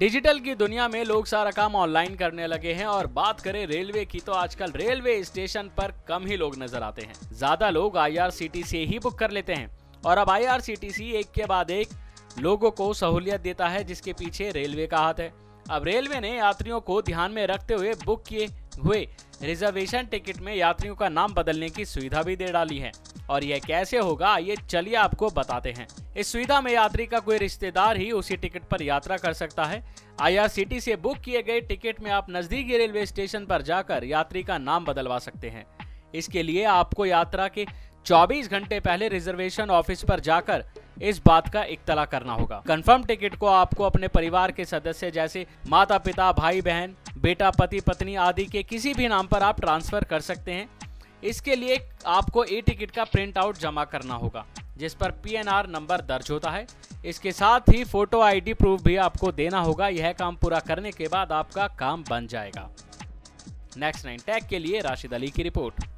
Digital की दुनिया में लोग सारा काम ऑनलाइन करने लगे हैं और बात करें रेलवे की तो आजकल रेलवे स्टेशन पर कम ही लोग नजर आते हैं। ज्यादा लोग IRCTC ही बुक कर लेते हैं और अब IRCTC एक के बाद एक लोगों को सहूलियत देता है, जिसके पीछे रेलवे का हाथ है। अब रेलवे ने यात्रियों को ध्यान में रखते हुए बुक किए हुए रिजर्वेशन टिकट में यात्रियों का नाम बदलने की सुविधा भी दे डाली है। और यह कैसे होगा, ये चलिए आपको बताते हैं। इस सुविधा में यात्री का कोई रिश्तेदार ही उसी टिकट पर यात्रा कर सकता है। IRCTC से बुक किए गए टिकट में आप नजदीकी रेलवे स्टेशन पर जाकर यात्री का नाम बदलवा सकते हैं। इसके लिए आपको यात्रा के 24 घंटे पहले रिजर्वेशन ऑफिस पर जाकर इस बात का इत्तला करना होगा। कंफर्म टिकट को आपको अपने परिवार के सदस्य जैसे माता पिता, भाई बहन, बेटा, पति पत्नी आदि के किसी भी नाम पर आप ट्रांसफर कर सकते हैं। इसके लिए आपको टिकट का प्रिंट आउट जमा करना होगा, जिस पर PNR नंबर दर्ज होता है। इसके साथ ही फोटो ID प्रूफ भी आपको देना होगा। यह काम पूरा करने के बाद आपका काम बन जाएगा। नेक्स्ट 9 टैग के लिए राशिद अली की रिपोर्ट।